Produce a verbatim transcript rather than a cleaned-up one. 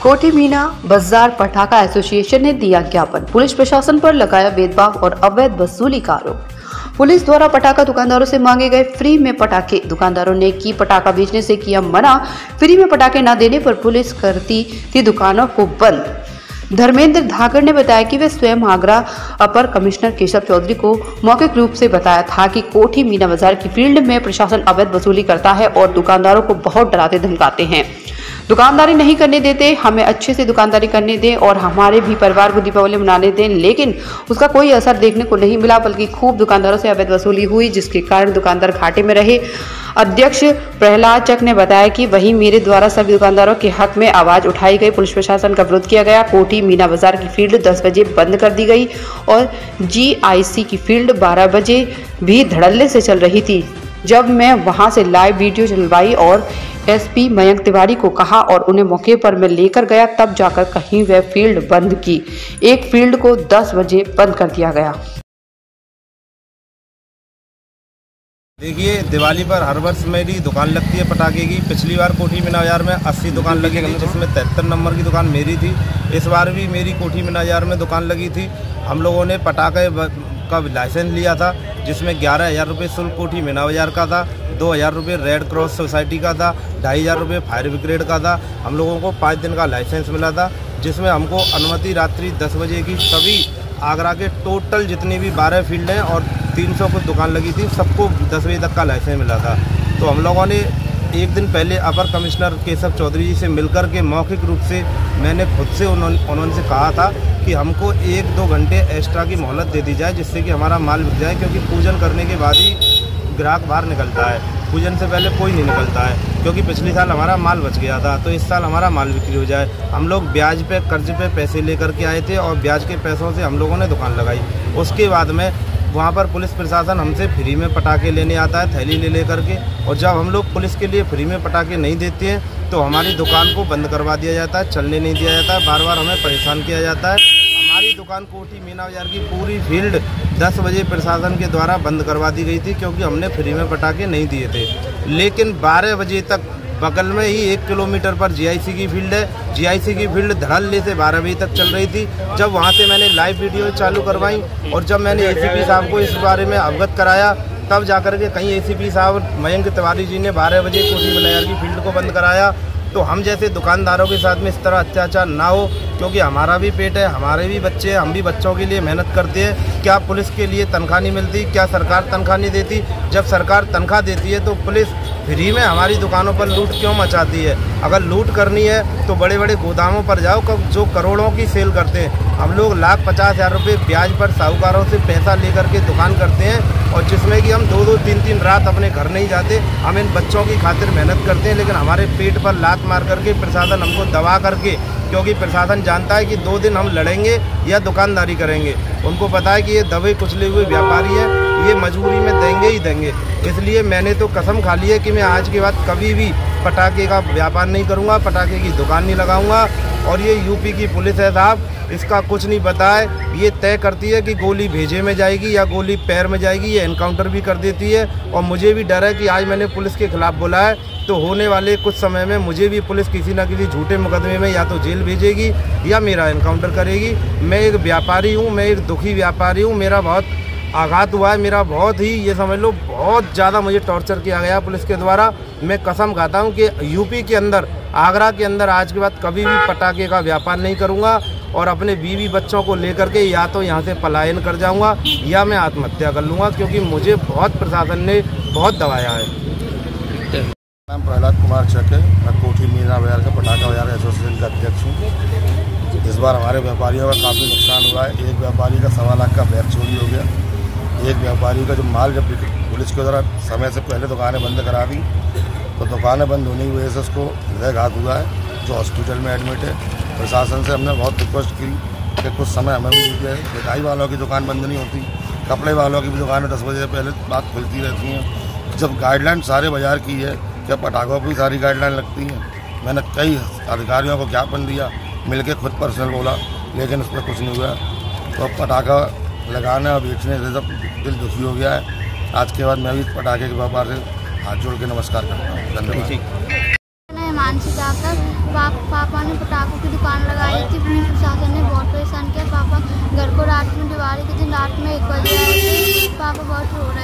कोठी मीना बाजार पटाखा एसोसिएशन ने दिया ज्ञापन, पुलिस प्रशासन पर लगाया भेदभाव और अवैध वसूली का आरोप। पुलिस द्वारा पटाखा दुकानदारों से मांगे गए फ्री में पटाखे, दुकानदारों ने की पटाखा बेचने से किया मना। फ्री में पटाखे न देने पर पुलिस करती थी दुकानों को बंद। धर्मेंद्र धाकर ने बताया कि वे स्वयं आगरा अपर कमिश्नर केशव चौधरी को मौखिक रूप से बताया था कि कोठी मीना बाजार की फील्ड में प्रशासन अवैध वसूली करता है और दुकानदारों को बहुत डराते धमकाते हैं। दुकानदारी नहीं करने देते, हमें अच्छे से दुकानदारी करने दें और हमारे भी परिवार को दीपावली मनाने दें, लेकिन उसका कोई असर देखने को नहीं मिला, बल्कि खूब दुकानदारों से अवैध वसूली हुई, जिसके कारण दुकानदार घाटे में रहे। अध्यक्ष प्रहलाद चक ने बताया कि वहीं मेरे द्वारा सभी दुकानदारों के हक में आवाज उठाई गई, पुलिस प्रशासन का विरोध किया गया। कोठी मीना बाजार की फील्ड दस बजे बंद कर दी गई और जीआईसी की फील्ड बारह बजे भी धड़ल्ले से चल रही थी। जब मैं वहां से लाइव वीडियो चलवाई और एसपी मयंक तिवारी को कहा और उन्हें मौके पर मैं लेकर गया, तब जाकर कहीं वह फील्ड बंद की। एक फील्ड को दस बजे बंद कर दिया गया। देखिए, दिवाली पर हर वर्ष मेरी दुकान लगती है पटाखे की। पिछली बार कोठी मीना बाजार में अस्सी दुकान लगी थी, जिसमें तिहत्तर नंबर की दुकान मेरी थी। इस बार भी मेरी कोठी मीना बाजार में दुकान लगी थी। हम लोगों ने पटाखे का लाइसेंस लिया था, जिसमें ग्यारह हज़ार रुपये शुल्क कोठी मीना बाजार का था, दो हज़ार रुपये रेड क्रॉस सोसाइटी का था, ढाई हज़ार रुपये फायर ब्रिगेड का था। हम लोगों को पाँच दिन का लाइसेंस मिला था, जिसमें हमको अनुमति रात्रि दस बजे की सभी आगरा के टोटल जितनी भी बारह फील्ड हैं और तीन सौ कुछ दुकान लगी थी, सबको दस बजे तक का लाइसेंस मिला था। तो हम लोगों ने एक दिन पहले अपर कमिश्नर केशव चौधरी जी से मिलकर के मौखिक रूप से मैंने खुद से उन्होंने उन्होंने से कहा था कि हमको एक दो घंटे एक्स्ट्रा की मोहलत दे दी जाए, जिससे कि हमारा माल बिक जाए, क्योंकि पूजन करने के बाद ही ग्राहक बाहर निकलता है, पूजन से पहले कोई नहीं निकलता है। क्योंकि पिछले साल हमारा माल बच गया था, तो इस साल हमारा माल बिक्री हो जाए। हम लोग ब्याज पे कर्ज पे पैसे लेकर के आए थे और ब्याज के पैसों से हम लोगों ने दुकान लगाई। उसके बाद में वहाँ पर पुलिस प्रशासन हमसे फ्री में पटाखे लेने आता है, थैली ले ले करके, और जब हम लोग पुलिस के लिए फ्री में पटाखे नहीं देते हैं तो हमारी दुकान को बंद करवा दिया जाता है, चलने नहीं दिया जाता है, बार बार हमें परेशान किया जाता है। हमारी दुकान कोठी मीना बाजार की पूरी फील्ड दस बजे प्रशासन के द्वारा बंद करवा दी गई थी, क्योंकि हमने फ्री में पटाखे नहीं दिए थे। लेकिन बारह बजे तक बगल में ही एक किलोमीटर पर जीआईसी की फील्ड है, जीआईसी की फील्ड धड़ल्ले से बारह बजे तक चल रही थी। जब वहां से मैंने लाइव वीडियो चालू करवाई और जब मैंने एसीपी साहब को इस बारे में अवगत कराया, तब जाकर के कहीं एसीपी साहब मयंक तिवारी जी ने बारह बजे कोठी मीना बाजार की फील्ड को बंद कराया। तो हम जैसे दुकानदारों के साथ में इस तरह अत्याचार ना हो, क्योंकि हमारा भी पेट है, हमारे भी बच्चे हैं, हम भी बच्चों के लिए मेहनत करते हैं। क्या पुलिस के लिए तनख्वाह नहीं मिलती? क्या सरकार तनख्वाह नहीं देती? जब सरकार तनख्वाह देती है तो पुलिस फ्री में हमारी दुकानों पर लूट क्यों मचाती है? अगर लूट करनी है तो बड़े बड़े गोदामों पर जाओ, जो करोड़ों की सेल करते हैं। हम लोग लाख पचास हज़ार रुपये ब्याज पर साहूकारों से पैसा लेकर के दुकान करते हैं, और जिसमें कि हम दो दो तीन तीन रात अपने घर नहीं जाते। हम इन बच्चों की खातिर मेहनत करते हैं, लेकिन हमारे पेट पर लात मार करके प्रशासन हमको दबा करके, क्योंकि प्रशासन जानता है कि दो दिन हम लड़ेंगे या दुकानदारी करेंगे। उनको पता है कि ये दबे कुचले हुए व्यापारी हैं, ये मजबूरी में देंगे ही देंगे। इसलिए मैंने तो कसम खा ली है कि मैं आज के बाद कभी भी पटाखे का व्यापार नहीं करूंगा, पटाखे की दुकान नहीं लगाऊंगा। और ये यूपी की पुलिस है साहब, इसका कुछ नहीं पता है। ये तय करती है कि गोली भेजे में जाएगी या गोली पैर में जाएगी, ये एनकाउंटर भी कर देती है। और मुझे भी डर है कि आज मैंने पुलिस के खिलाफ बोला है, तो होने वाले कुछ समय में मुझे भी पुलिस किसी न किसी झूठे मुकदमे में या तो जेल भेजेगी या मेरा एनकाउंटर करेगी। मैं एक व्यापारी हूँ, मैं एक दुखी व्यापारी हूँ। मेरा बहुत आघात हुआ है, मेरा बहुत ही, ये समझ लो बहुत ज़्यादा मुझे टॉर्चर किया गया पुलिस के द्वारा। मैं कसम खाता हूँ कि यूपी के अंदर, आगरा के अंदर आज के बाद कभी भी पटाखे का व्यापार नहीं करूँगा, और अपने बीवी बच्चों को लेकर के या तो यहाँ से पलायन कर जाऊँगा या मैं आत्महत्या कर लूँगा, क्योंकि मुझे बहुत प्रशासन ने बहुत दबाया है। नाम प्रहलाद कुमार चक है, मैं कोठी मीना बाजार का पटाखा बाजार एसोसिएशन का अध्यक्ष हूँ। इस बार हमारे व्यापारियों का काफ़ी नुकसान हुआ है। एक व्यापारी का सवा लाख का बैग चोरी हो गया। एक व्यापारी का जो माल जब पुलिस के द्वारा समय से पहले दुकानें बंद करा दी, तो दुकानें बंद होने की वजह से उसको हृदयघात हुआ है, जो हॉस्पिटल में एडमिट है। प्रशासन से हमने बहुत रिक्वेस्ट की कि कुछ समय हमें भी दीजिए। मिठाई वालों की दुकान बंद नहीं होती, कपड़े वालों की भी दुकानें दस बजे से पहले बात खुलती रहती हैं। जब गाइडलाइन सारे बाजार की है, क्या पटाखों की सारी गाइडलाइन लगती हैं? मैंने कई अधिकारियों को ज्ञापन दिया, मिलके खुद पर्सनल बोला, लेकिन उस पर कुछ नहीं हुआ। तो पटाखा लगाने और बेचने से सब दिल दुखी हो गया है। आज के बाद मैं भी पटाखे के व्यापार से हाथ जोड़ के नमस्कार करता हूँ। धन्यवाद। मानसी जाकर पा, पापा ने पटाखों की रात में एक बजे आए थे, पापा बहुत रो रहे